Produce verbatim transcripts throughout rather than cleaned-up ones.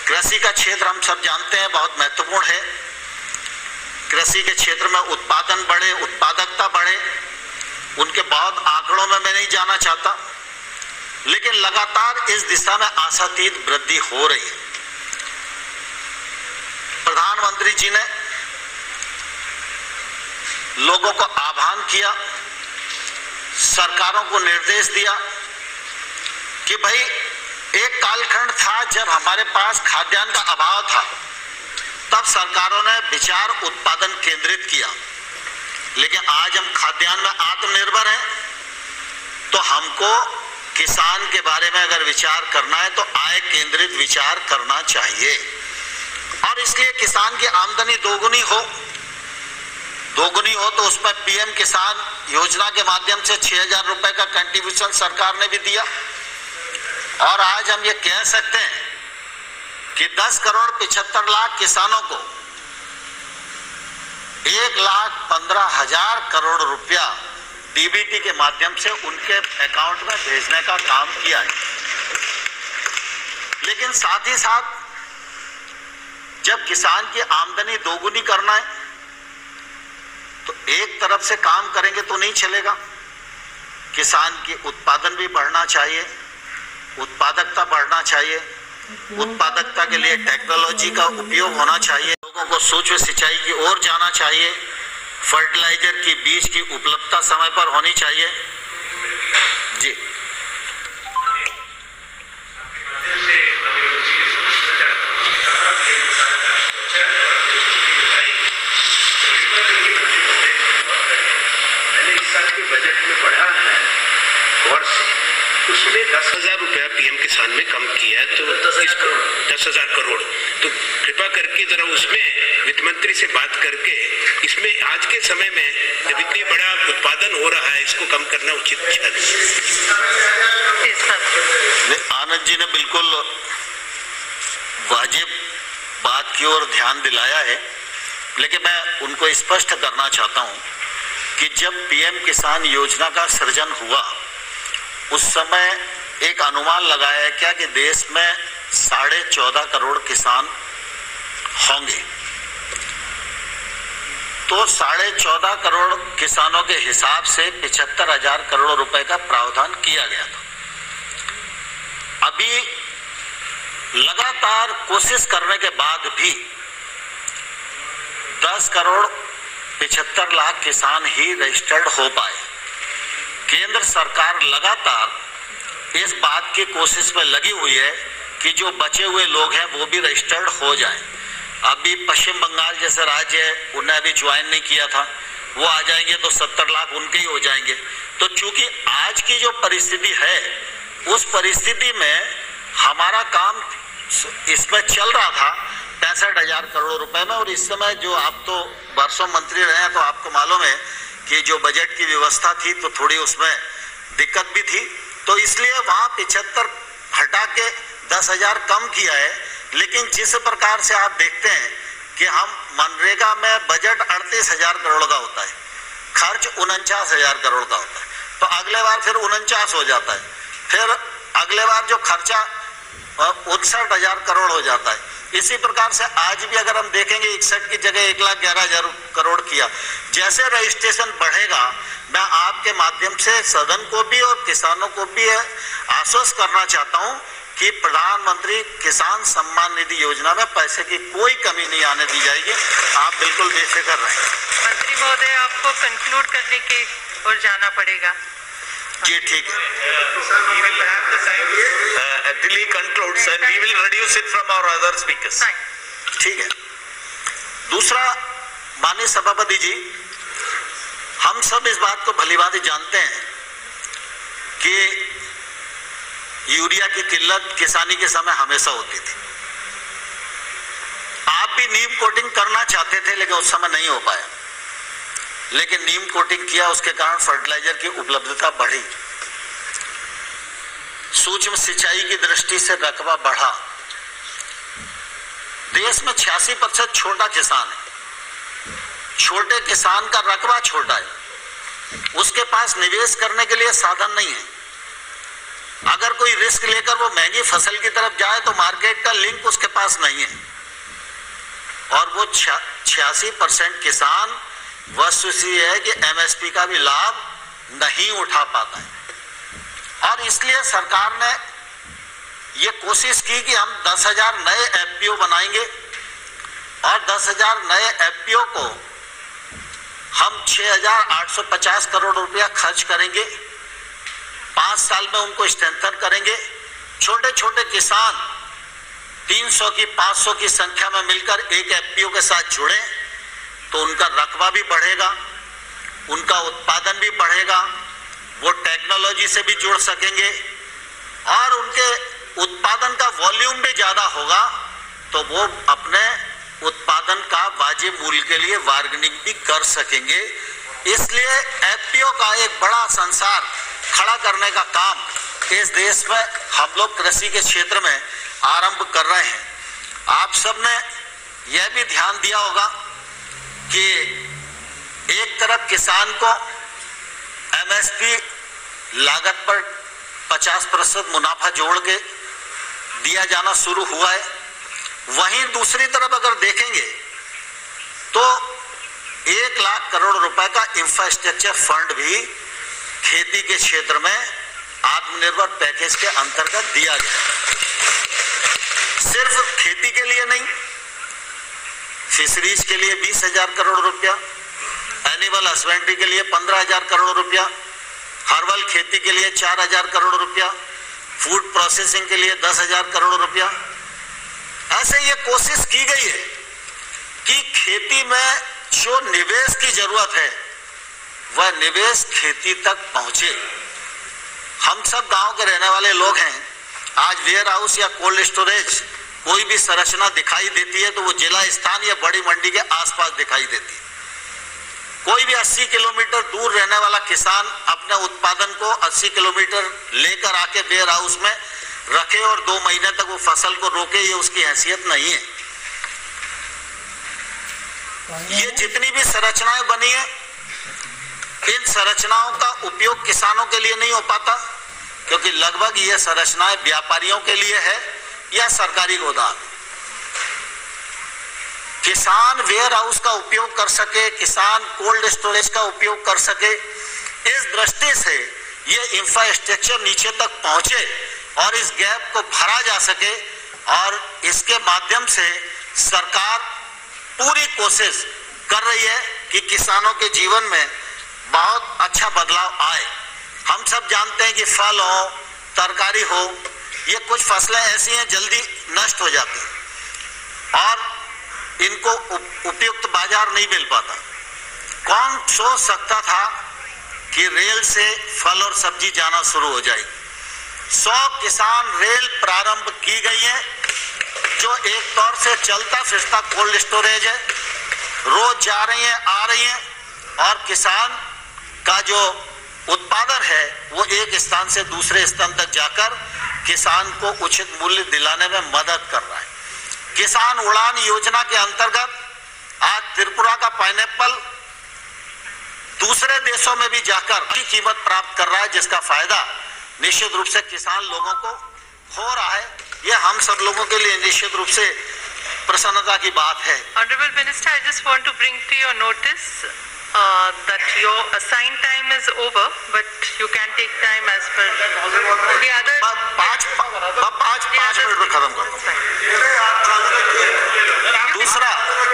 कृषि का क्षेत्र हम सब जानते हैं बहुत महत्वपूर्ण है। कृषि के क्षेत्र में उत्पादन बढ़े, उत्पादकता बढ़े, उनके बहुत आंकड़ों में मैं नहीं जाना चाहता, लेकिन लगातार इस दिशा में आशातीत वृद्धि हो रही है। प्रधानमंत्री जी ने लोगों को आह्वान किया, सरकारों को निर्देश दिया कि भाई एक कालखंड था जब हमारे पास खाद्यान्न का अभाव था, तब सरकारों ने विचार उत्पादन केंद्रित किया, लेकिन आज हम खाद्यान्न में आत्मनिर्भर हैं, तो हमको किसान के बारे में अगर विचार करना है तो आय केंद्रित विचार करना चाहिए। और इसलिए किसान की आमदनी दोगुनी हो दोगुनी हो तो उसमें पीएम किसान योजना के माध्यम से छह हजार रुपए का कंट्रीब्यूशन सरकार ने भी दिया। और आज हम ये कह सकते हैं कि दस करोड़ पिछहत्तर लाख किसानों को एक लाख पंद्रह हजार करोड़ रुपया डीबीटी के माध्यम से उनके अकाउंट में भेजने का काम किया है। लेकिन साथ ही साथ जब किसान की आमदनी दोगुनी करना है तो एक तरफ से काम करेंगे तो नहीं चलेगा। किसान की उत्पादन भी बढ़ना चाहिए, उत्पादकता बढ़ना चाहिए। उत्पादकता के लिए टेक्नोलॉजी का उपयोग होना चाहिए, लोगों को सूक्ष्म सिंचाई की ओर जाना चाहिए, फर्टिलाइजर की बीज की उपलब्धता समय पर होनी चाहिए। जी उसमें दस हजार रुपया पीएम किसान में कम किया है, तो दस हजार करोड़, तो कृपा करके जरा उसमें वित्त मंत्री से बात करके इसमें आज के समय में जब इतनी बड़ा उत्पादन हो रहा है इसको कम करना उचित है। आनंद जी ने बिल्कुल वाजिब बात की ओर ध्यान दिलाया है, लेकिन मैं उनको स्पष्ट करना चाहता हूं कि जब पीएम किसान योजना का सृजन हुआ उस समय एक अनुमान लगाया क्या कि देश में साढ़े चौदह करोड़ किसान होंगे। तो साढ़े चौदह करोड़ किसानों के हिसाब से पिछहत्तर हजार करोड़ रुपए का प्रावधान किया गया था। अभी लगातार कोशिश करने के बाद भी दस करोड़ पिछहत्तर लाख किसान ही रजिस्टर्ड हो पाए। केंद्र सरकार लगातार इस बात की कोशिश में लगी हुई है कि जो बचे हुए लोग हैं वो भी रजिस्टर्ड हो जाएं। अभी पश्चिम बंगाल जैसे राज्य है, उन्हें अभी ज्वाइन नहीं किया था, वो आ जाएंगे तो सत्तर लाख उनके ही हो जाएंगे। तो चूंकि आज की जो परिस्थिति है उस परिस्थिति में हमारा काम इसमें चल रहा था पैंसठ हजार करोड़ रुपए में, और इस समय जो आप तो वर्षों मंत्री रहे हैं तो आपको मालूम है कि जो बजट की व्यवस्था थी तो थोड़ी उसमें दिक्कत भी थी, तो इसलिए वहां पिछहत्तर हटा के दस हजार कम किया है। लेकिन जिस प्रकार से आप देखते हैं कि हम मनरेगा में बजट अड़तीस हजार करोड़ का होता है, खर्च उनचास हजार करोड़ का होता है, तो अगले बार फिर उनचास हो जाता है, फिर अगले बार जो खर्चा उनसठ हजार करोड़ हो जाता है। इसी प्रकार से आज भी अगर हम देखेंगे इकसठ की जगह एक लाख ग्यारह हजार करोड़ किया। जैसे रजिस्ट्रेशन बढ़ेगा, मैं आपके माध्यम से सदन को भी और किसानों को भी आश्वस्त करना चाहता हूं कि प्रधानमंत्री किसान सम्मान निधि योजना में पैसे की कोई कमी नहीं आने दी जाएगी। आप बिल्कुल बेफिक्र रहें। मंत्री महोदय, आपको कंक्लूड करने की ओर जाना पड़ेगा। जी ठीक है। Delhi concludes and we will reduce it from our other speakers. ठीक है। दूसरा, माननीय सभापति जी, हम सब इस बात को भलीभांति जानते हैं कि यूरिया की किल्लत किसानी के समय हमेशा होती थी। आप भी नीम कोटिंग करना चाहते थे लेकिन उस समय नहीं हो पाया, लेकिन नीम कोटिंग किया, उसके कारण फर्टिलाइजर की उपलब्धता बढ़ी, सूक्ष्म सिंचाई की दृष्टि से रकबा बढ़ा। देश में छियासी प्रतिशत छोटा किसान है, छोटे किसान का रकबा छोटा है, उसके पास निवेश करने के लिए साधन नहीं है। अगर कोई रिस्क लेकर वो महंगी फसल की तरफ जाए तो मार्केट का लिंक उसके पास नहीं है, और वो छियासी परसेंट किसान वस्तुस्थिति है कि एमएसपी का भी लाभ नहीं उठा पाता है। और इसलिए सरकार ने ये कोशिश की कि हम दस हजार नए एफपीओ बनाएंगे, और दस हजार नए एफपीओ को हम छह हजार आठ सौ पचास करोड़ रुपया खर्च करेंगे, पांच साल में उनको स्ट्रेंथन करेंगे। छोटे छोटे किसान तीन सौ की पांच सौ की संख्या में मिलकर एक एफपीओ के साथ जुड़े तो उनका रकबा भी बढ़ेगा, उनका उत्पादन भी बढ़ेगा, वो टेक्नोलॉजी से भी जुड़ सकेंगे, और उनके उत्पादन का वॉल्यूम भी ज्यादा होगा तो वो अपने उत्पादन का वाजिब मूल्य के लिए बार्गेनिंग भी कर सकेंगे। इसलिए एफपीओ का एक बड़ा संसार खड़ा करने का काम इस देश में हम लोग कृषि के क्षेत्र में आरंभ कर रहे हैं। आप सबने यह भी ध्यान दिया होगा कि एक तरफ किसान को एमएसपी लागत पर पचास प्रतिशत मुनाफा जोड़ के दिया जाना शुरू हुआ है, वहीं दूसरी तरफ अगर देखेंगे तो एक लाख करोड़ रुपए का इंफ्रास्ट्रक्चर फंड भी खेती के क्षेत्र में आत्मनिर्भर पैकेज के अंतर्गत दिया गया। सिर्फ खेती के लिए नहीं, फिशरीज के लिए बीस हजार करोड़ रुपया, एनिमल हस्बेंड्री के लिए पंद्रह हजार करोड़ रुपया, हर्बल खेती के लिए चार हजार करोड़ रुपया, फूड प्रोसेसिंग के लिए दस हजार करोड़ रुपया। ऐसे ये कोशिश की गई है कि खेती में जो निवेश की जरूरत है वह निवेश खेती तक पहुंचे। हम सब गांव के रहने वाले लोग हैं, आज वेयर हाउस या कोल्ड स्टोरेज कोई भी संरचना दिखाई देती है तो वो जिला स्थान या बड़ी मंडी के आसपास दिखाई देती है। कोई भी अस्सी किलोमीटर दूर रहने वाला किसान अपने उत्पादन को अस्सी किलोमीटर लेकर आके वेयर हाउस में रखे और दो महीने तक वो फसल को रोके, ये उसकी हैसियत नहीं है। ये जितनी भी संरचनाएं बनी है, इन संरचनाओं का उपयोग किसानों के लिए नहीं हो पाता, क्योंकि लगभग ये संरचनाएं व्यापारियों के लिए है या सरकारी गोदाम। किसान वेयर हाउस का उपयोग कर सके, किसान कोल्ड स्टोरेज का उपयोग कर सके, इस दृष्टि से ये इंफ्रास्ट्रक्चर नीचे तक पहुंचे और इस गैप को भरा जा सके, और इसके माध्यम से सरकार पूरी कोशिश कर रही है कि किसानों के जीवन में बहुत अच्छा बदलाव आए। हम सब जानते हैं कि फल हो, तरकारी हो, ये कुछ फसलें ऐसी हैं जल्दी नष्ट हो जाती हैं और इनको उपयुक्त बाजार नहीं मिल पाता। कौन सोच सकता था कि रेल से फल और सब्जी जाना शुरू हो जाएगी। सौ किसान रेल प्रारंभ की गई है, जो एक तौर से चलता फिरता कोल्ड स्टोरेज है, रोज जा रही हैं, आ रही हैं, और किसान का जो उत्पादन है वो एक स्थान से दूसरे स्थान तक जाकर किसान को उचित मूल्य दिलाने में मदद कर रहा है। किसान उड़ान योजना के अंतर्गत आज त्रिपुरा का पाइनएप्पल दूसरे देशों में भी जाकर अच्छी कीमत प्राप्त कर रहा है, जिसका फायदा निश्चित रूप से किसान लोगों को हो रहा है। यह हम सब लोगों के लिए निश्चित रूप से प्रसन्नता की बात है। Honorable Minister, I just want to bring to your notice uh, that your assigned time is over, but you can take time as per the other. पाँच पाँच पाँच मिनट में खत्म कर दूं। दूसरा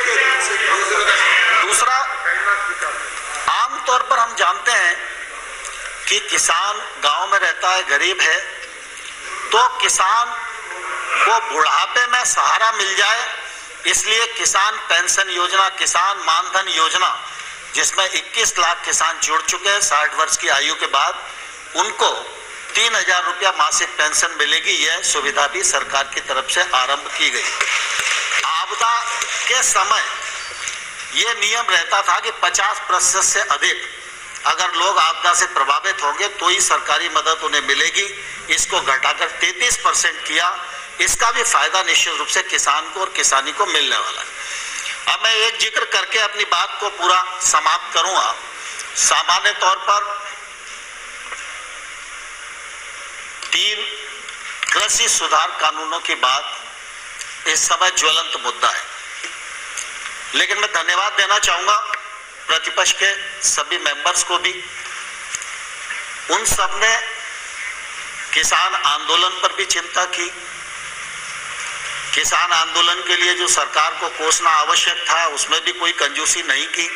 दूसरा आमतौर पर हम जानते हैं कि किसान गांव में रहता है, गरीब है, तो किसान को बुढ़ापे में सहारा मिल जाए, इसलिए किसान पेंशन योजना, किसान मानधन योजना, जिसमें इक्कीस लाख किसान जुड़ चुके हैं साठ वर्ष की आयु के बाद, उनको तीन हजार रुपया मासिक पेंशन मिलेगी। यह सुविधा भी सरकार की तरफ से आरंभ की गई। आपदा के समय यह नियम रहता था कि पचास प्रतिशत से अधिक अगर लोग आपदा से प्रभावित होंगे तो ही सरकारी मदद उन्हें मिलेगी। इसको घटाकर तैंतीस परसेंट किया। इसका भी फायदा निश्चित रूप से किसान को और किसानी को मिलने वाला है। अब मैं एक जिक्र करके अपनी बात को पूरा समाप्त करूंगा। सामान्य तौर पर तीन कृषि सुधार कानूनों की बात इस समय ज्वलंत मुद्दा है, लेकिन मैं धन्यवाद देना चाहूंगा प्रतिपक्ष के सभी मेंबर्स को भी। उन सब ने किसान आंदोलन पर भी चिंता की, किसान आंदोलन के लिए जो सरकार को कोसना आवश्यक था उसमें भी कोई कंजूसी नहीं की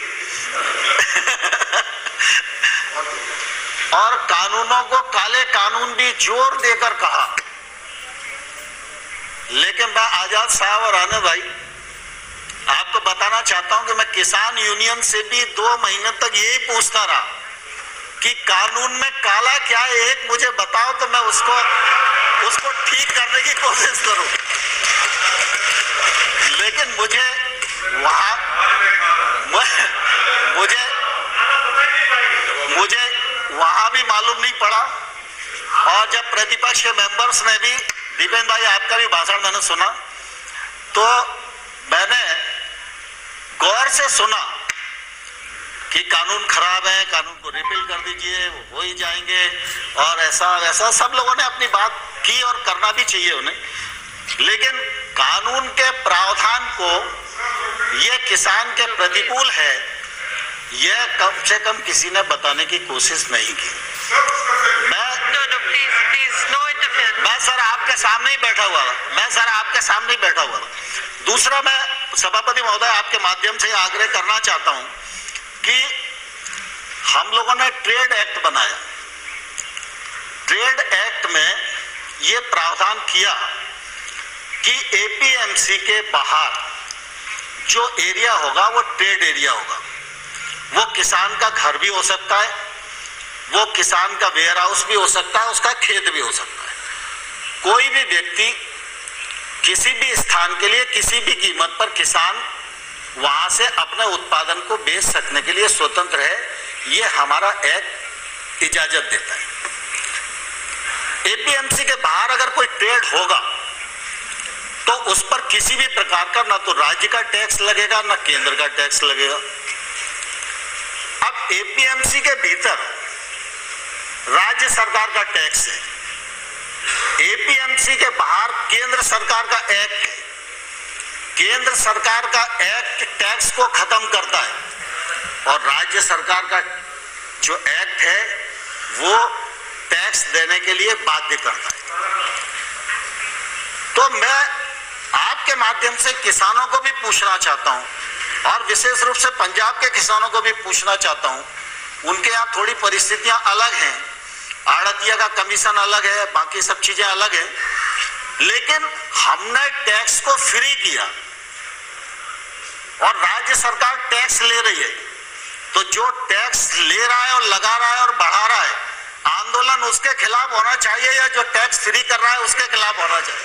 और कानूनों को काले कानून भी जोर देकर कहा। लेकिन मैं आजाद साहब और आने भाई आपको बताना चाहता हूं कि मैं किसान यूनियन से भी दो महीने तक यही पूछता रहा कि कानून में काला क्या है, एक मुझे बताओ तो मैं उसको उसको ठीक करने की कोशिश करूं। लेकिन मुझे वहां मुझे मुझे वहां भी मालूम नहीं पड़ा। और जब प्रतिपक्ष के मेंबर्स ने भी, दीपेंद्र भाई आपका भी भाषण मैंने सुना, तो मैंने गौर से सुना कि कानून खराब है, कानून को रिपील कर दीजिए, वो हो ही जाएंगे और ऐसा वैसा सब लोगों ने अपनी बात की और करना भी चाहिए उन्हें। लेकिन कानून के प्रावधान को ये किसान के प्रतिकूल है, यह कम से कम किसी ने बताने की कोशिश नहीं की। मैं No, no, please, please, no interference. मैं सर आपके सामने ही बैठा हुआ मैं सर आपके सामने ही बैठा हुआ दूसरा, मैं सभापति महोदय आपके माध्यम से आग्रह करना चाहता हूं कि हम लोगों ने ट्रेड एक्ट बनाया। ट्रेड एक्ट में ये प्रावधान किया कि एपीएमसी के बाहर जो एरिया होगा वो ट्रेड एरिया होगा। वो किसान का घर भी हो सकता है, वो किसान का वेयर हाउस भी हो सकता है, उसका खेत भी हो सकता है। कोई भी व्यक्ति किसी भी स्थान के लिए किसी भी कीमत पर किसान वहां से अपने उत्पादन को बेच सकने के लिए स्वतंत्र है, ये हमारा एक्ट इजाजत देता है। एपीएमसी के बाहर अगर कोई ट्रेड होगा तो उस पर किसी भी प्रकार का ना तो राज्य का टैक्स लगेगा ना केंद्र का टैक्स लगेगा। अब एपीएमसी के भीतर राज्य सरकार का टैक्स है, एपीएमसी के बाहर केंद्र सरकार का एक्ट है। केंद्र सरकार का एक्ट टैक्स को खत्म करता है और राज्य सरकार का जो एक्ट है वो टैक्स देने के लिए बाध्य करता है। तो मैं आपके माध्यम से किसानों को भी पूछना चाहता हूं और विशेष रूप से पंजाब के किसानों को भी पूछना चाहता हूं। उनके यहाँ थोड़ी परिस्थितियां अलग हैं, आड़तिया का कमीशन अलग है, बाकी सब चीजें अलग हैं, लेकिन हमने टैक्स को फ्री किया और राज्य सरकार टैक्स ले रही है। तो जो टैक्स ले रहा है और लगा रहा है और बढ़ा रहा है, आंदोलन उसके खिलाफ होना चाहिए या जो टैक्स फ्री कर रहा है उसके खिलाफ होना चाहिए।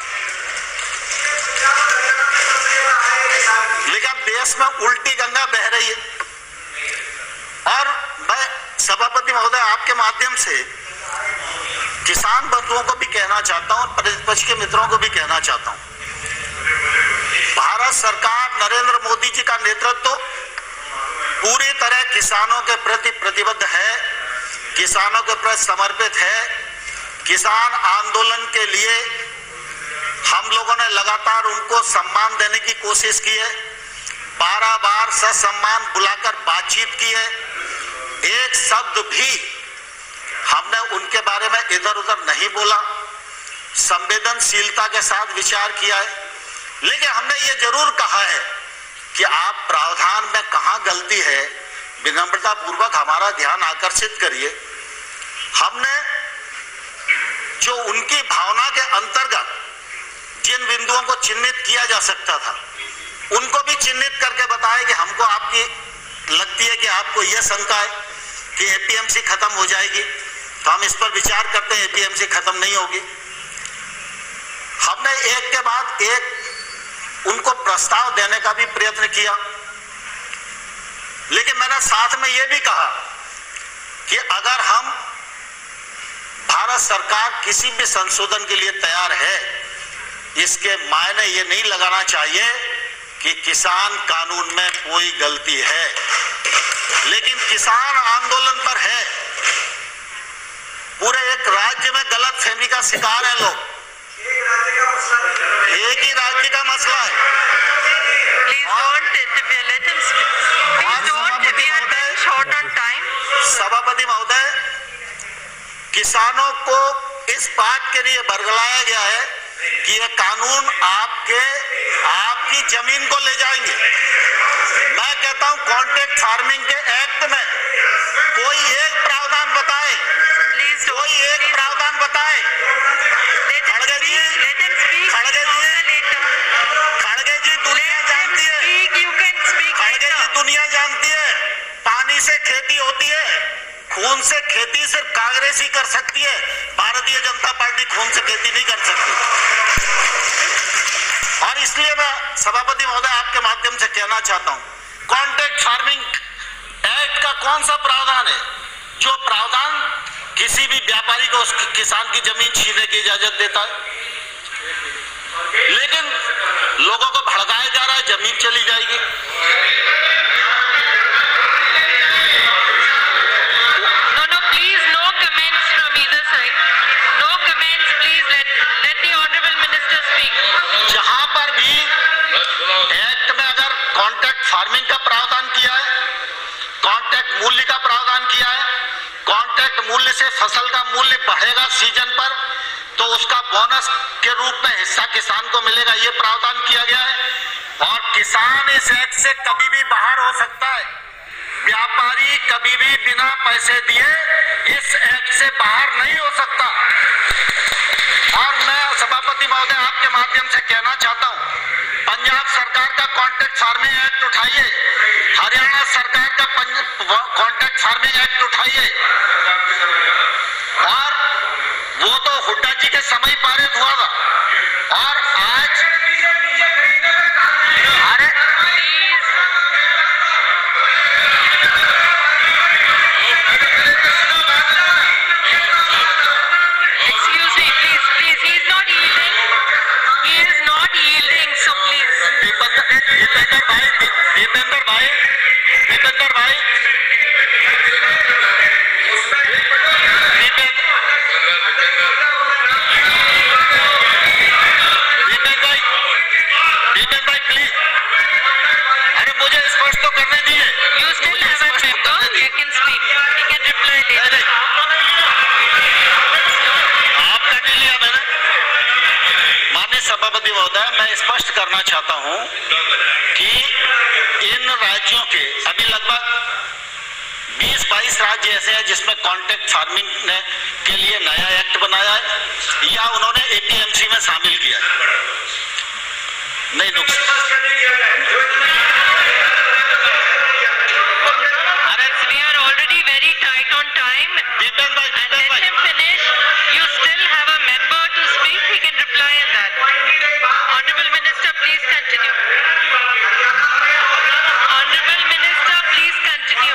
लेकिन देश में उल्टी गंगा बह रही है और मैं सभापति महोदय आपके माध्यम से किसान बंधुओं को भी कहना चाहता हूं, प्रतिपक्ष के मित्रों को भी कहना चाहता हूं, भारत सरकार नरेंद्र मोदी जी का नेतृत्व पूरी तरह किसानों के प्रति प्रतिबद्ध है, किसानों के प्रति समर्पित है। किसान आंदोलन के लिए हम लोगों ने लगातार उनको सम्मान देने की कोशिश की है, बारह बार ससम्मान बुलाकर बातचीत की है। एक शब्द भी हमने उनके बारे में इधर उधर नहीं बोला, संवेदनशीलता के साथ विचार किया है। लेकिन हमने ये जरूर कहा है कि आप प्रावधान में कहां गलती है विनम्रता पूर्वक हमारा ध्यान आकर्षित करिए। हमने जो उनकी भावना के अंतर्गत जिन बिंदुओं को चिन्हित किया जा सकता था उनको भी चिन्हित करके बताया कि हमको आपकी लगती है कि आपको यह शंका है कि एपीएमसी खत्म हो जाएगी, तो हम इस पर विचार करते हैं। एपीएमसी खत्म नहीं होगी। हमने एक के बाद एक उनको प्रस्ताव देने का भी प्रयत्न किया, लेकिन मैंने साथ में यह भी कहा कि अगर हम भारत सरकार किसी भी संशोधन के लिए तैयार है, इसके मायने ये नहीं लगाना चाहिए कि किसान कानून में कोई गलती है, लेकिन किसान आंदोलन पर है पूरे एक राज्य में गलत फहमी का शिकार है लोग। एक ही राज्य का मसला है। Please don't interfere. Let him speak. Please don't. We are very short on time. सभापति महोदय, किसानों को इस बात के लिए बरगलाया गया है कि यह कानून आपके आपकी जमीन को ले जाएंगे। मैं कहता हूं कॉन्ट्रैक्ट फार्मिंग के एक्ट में कोई एक प्रावधान बताए, Please don't. कोई एक प्रावधान बताए। Let him खड़गे जी, speak. Let him speak. खड़गे जी, Later. खड़गे जी, दुनिया Let him जानती है, speak. You can speak खड़गे जी, later. दुनिया जानती है, पानी से खेती होती है, खून से खेती सिर्फ कांग्रेस ही कर सकती है। भारतीय जनता पार्टी खून से खेती नहीं कर सकती। और इसलिए मैं सभापति महोदय आपके माध्यम से कहना चाहता हूं, कॉन्ट्रैक्ट फार्मिंग एक्ट का कौन सा प्रावधान है जो प्रावधान किसी भी व्यापारी को उस किसान की जमीन छीनने की इजाजत देता है? लेकिन लोगों को भड़काया जा रहा है, जमीन चली जाएगी। No, no, please, no comments from either side. No comments, please. Let let the honorable minister speak. जहां पर भी एक्ट में अगर कॉन्ट्रैक्ट फार्मिंग का प्रावधान किया है, कॉन्ट्रैक्ट मूल्य का प्रावधान किया है, कॉन्ट्रैक्ट मूल्य से फसल का मूल्य बढ़ेगा सीजन पर तो उसका बोनस के रूप में हिस्सा किसान को मिलेगा, ये प्रावधान किया गया है। और किसान इस एक्ट से कभी भी बाहर हो सकता है। व्यापारी कभी भी बिना पैसे दिए इस एक्ट से बाहर नहीं हो सकता। और मैं सभापति महोदय आपके माध्यम से कहना चाहता हूं, पंजाब सरकार का कॉन्ट्रैक्ट फार्मिंग एक्ट उठाइए, हरियाणा सरकार का कॉन्ट्रैक्ट फार्मिंग एक्ट उठाइए। और वो तो हुड्डा जी के समय पारित हुआ था और आज अरे Excuse me, please, please. He is not yielding. He is not yielding. So please. Dipendra भाई, दीपेंद्र भाई, दीपेंद्र भाई, दीपेंद्र भाई प्लीज, अरे मुझे स्पष्ट तो करने दीजिए। You still have a member. You can speak. He can reply later. आपका नहीं लिया मैंने। माननीय सभापति महोदय, मैं स्पष्ट करना चाहता हूं कि इन राज्यों के अभी लगभग बीस बाईस राज्य ऐसे हैं जिसमें कॉन्ट्रैक्ट फार्मिंग ने के लिए नया एक्ट बनाया है या उन्होंने एपीएमसी में शामिल किया है। नहीं नुकसान We are already very tight on time. Deepender भाई, And दीपेंद्र let भाई, him finish. You still have a member to speak. He can reply in that. Honorable Minister, please continue. Honorable Minister, please continue.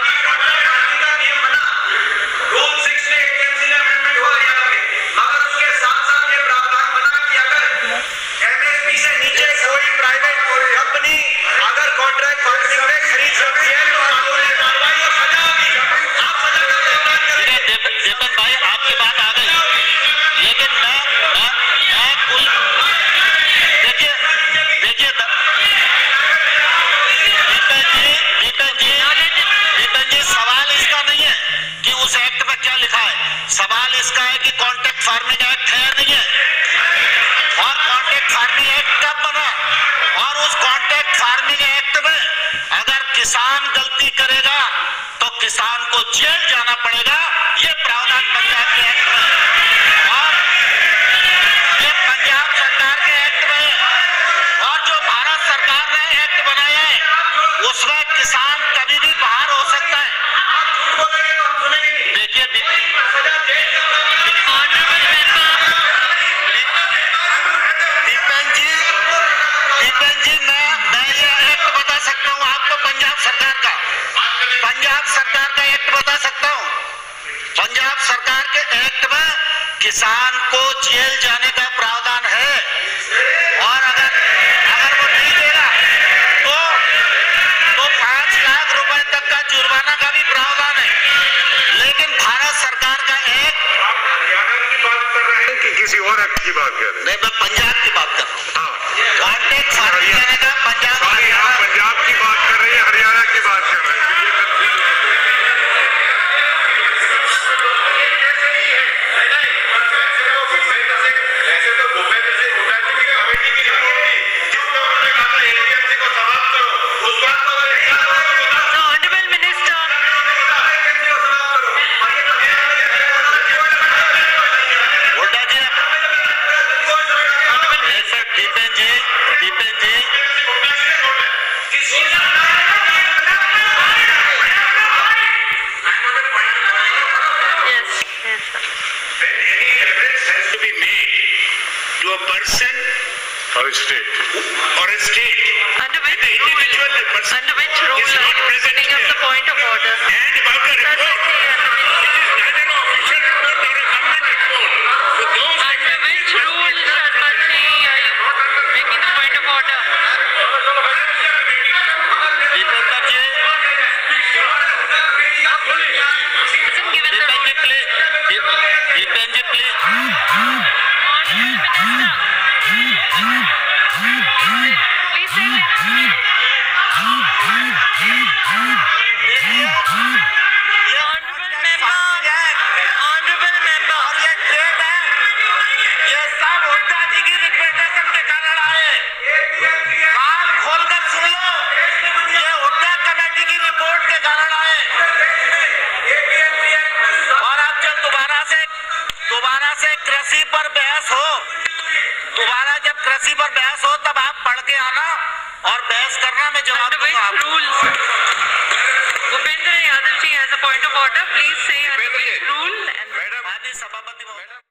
Rule six में APMC ने amendment हुआ हरियाणा में, मगर उसके साथ साथ ये प्रावधान बना कि अगर एमएसपी से नीचे कोई प्राइवेट कंपनी अगर कॉन्ट्रैक्ट फार्मिंग में खरीद सकती है तो कानूनी कार्रवाई और सजा होगी। आप सजा का प्रावधान करेंगे। दीपेंद्र भाई आपकी बात आ गई, लेकिन मैं मैं मैं कुल देखिए देखिए दीपेंद्र जी दीपेंद्र जी दीपेंद्र जी सवाल इसका नहीं है कि उस एक्ट में क्या लिखा है, सवाल इसका है कि कॉन्ट्रैक्ट फार्मिंग एक्ट है या नहीं है, और कॉन्ट्रैक्ट फार्मिंग एक्ट कब बना, और उस कॉन्ट्रैक्ट फार्मिंग एक्ट में अगर किसान गलती करेगा तो किसान को जेल जाना पड़ेगा। ये प्रावधान पंजाब के एक्ट में है और ये पंजाब सरकार के एक्ट में है, और जो भारत सरकार ने एक्ट बनाया है उसमें किसान कभी भी बाहर हो सकता है। देखिए Honorable member. दीपेंद्र जी दीपेंद्र जी मैं मैं ये एक्ट बता सकता हूँ आपको, पंजाब सरकार का पंजाब सरकार का एक्ट बता सकता हूँ। पंजाब सरकार के एक्ट में किसान को जेल जाने का प्रावधान है, और अगर अगर वो नहीं देगा तो तो पांच लाख रुपए तक का जुर्माना का भी प्रावधान है। लेकिन भारत सरकार का एक्ट प्रोडक्ट की बात कर रहे हैं। नहीं, मैं पंजाब की बात कर रहा हूँ। हाँ, कॉन्टेक्ट फार्मिंग कहने का पंजाब सॉरी, आप पंजाब की बात कर रहे हैं, हरियाणा की बात कर रहे हैं। Or a state. Or a state. Under which The rule? individual person Under which rule is are not you present putting up here. the point of order? And about the Sir, report, let's see, under which, it is neither an official report or a government report. So those under which rule, Sharmaji, are you making the point of order? Deepender ji, Isn't given the Deepender rule. Ji please, Deepender ji please. Honorable Minister. Please say that. Honorable member. Honorable member. ये सब हुड्डा जी की recommendation के कारण आए। कान खोलकर सुन लो, ये Hooda committee की report के कारण आए। और अब जब दोबारा से दोबारा से कृषि पर बहस हो, दोबारा जब कृषि पर बहस हो, तब आप पढ़ के आना और बहस करना, मैं जवाब Under which दूंगा आपको। rules? Bhupendra Yadav ji has a point of order. Please say under which rule and madam, माननीय सभापति महोदय।